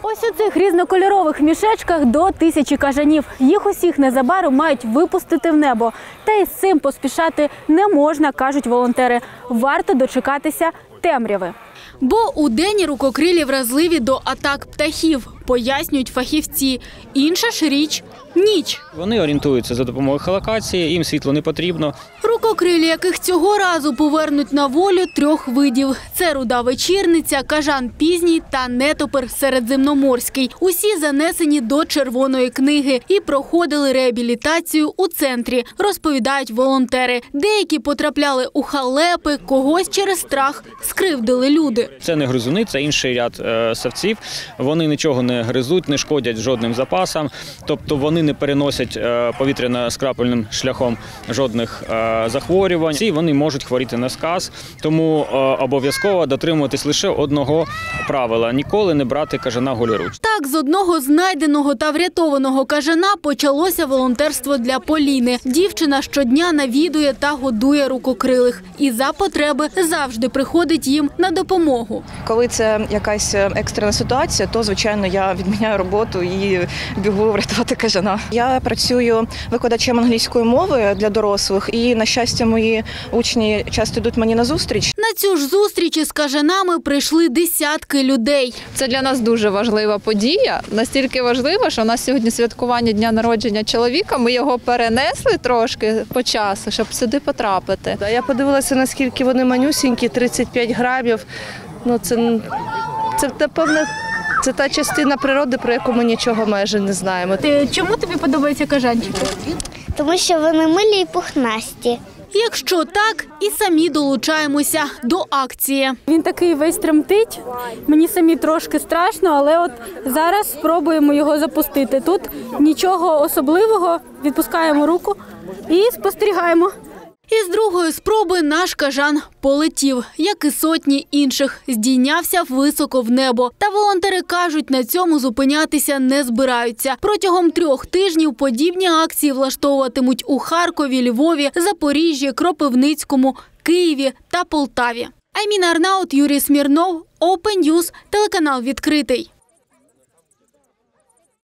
Ось у цих різнокольорових мішечках до 1000 кажанів. Їх усіх незабаром мають випустити в небо. Та й з цим поспішати не можна, кажуть волонтери. Варто дочекатися темряви. Бо удень рукокрилі вразливі до атак птахів, пояснюють фахівці. Інша ж річ – ніч. Вони орієнтуються за допомогою ехолокації, їм світло не потрібно. Рукокрилі, яких цього разу повернуть на волю 3 видів. Це руда вечірниця, кажан пізній та нетопир середземноморський. Усі занесені до Червоної книги і проходили реабілітацію у центрі, розповідають волонтери. Деякі потрапляли у халепи, когось через страх скривдили люди. Це не гризуни, це інший ряд савців. Вони нічого не гризуть, не шкодять жодним запасам. Тобто вони не переносять повітряно-скрапельним шляхом жодних захворювань. І вони можуть хворіти на сказ. Тому обов'язково дотримуватись лише одного правила – ніколи не брати кажана голіруч. Так, з одного знайденого та врятованого кажана почалося волонтерство для Поліни. Дівчина щодня навідує та годує рукокрилих. І за потреби завжди приходить їм на допомогу. Коли це якась екстрена ситуація, то, звичайно, я відміняю роботу і бігу врятувати кажана. Я працюю викладачем англійської мови для дорослих і, на щастя, мої учні часто йдуть мені на зустріч. На цю ж зустріч із кажанами прийшли десятки людей. Це для нас дуже важлива подія, настільки важлива, що у нас сьогодні святкування дня народження чоловіка, ми його перенесли трошки по часу, щоб сюди потрапити. Я подивилася, наскільки вони манюсінькі, 35 грамів. Це напевно, це та частина природи, про яку ми нічого майже не знаємо. Чому тобі подобаються кажанчики? Тому що вони милі і пухнасті. Якщо так, і самі долучаємося до акції. Він такий весь тремтить, мені самі трошки страшно, але от зараз спробуємо його запустити. Тут нічого особливого, відпускаємо руку і спостерігаємо. Із другої спроби наш кажан полетів, як і сотні інших. Здійнявся високо в небо. Та волонтери кажуть, на цьому зупинятися не збираються. Протягом 3 тижнів подібні акції влаштовуватимуть у Харкові, Львові, Запоріжжі, Кропивницькому, Києві та Полтаві. Айміна Арнаут, Юрій Смірнов, Open News, телеканал «Відкритий».